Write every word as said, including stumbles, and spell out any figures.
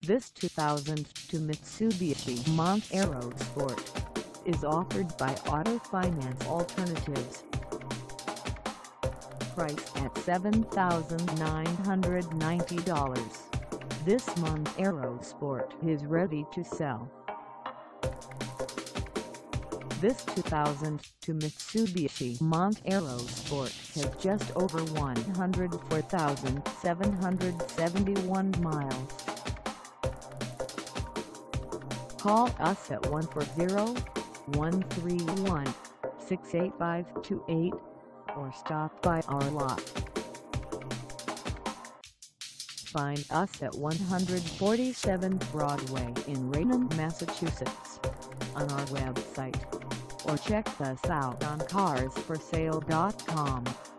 This two thousand two Mitsubishi Montero Sport is offered by Auto Finance Alternatives. Priced at seven thousand nine hundred ninety dollars, this Montero Sport is ready to sell. This two thousand two Mitsubishi Montero Sport has just over one hundred four thousand seven hundred seventy-one miles. Call us at one four zero, one three one, six eight five two eight or stop by our lot. Find us at one forty-seven Broadway in Raynham, Massachusetts, on our website, or check us out on cars for sale dot com.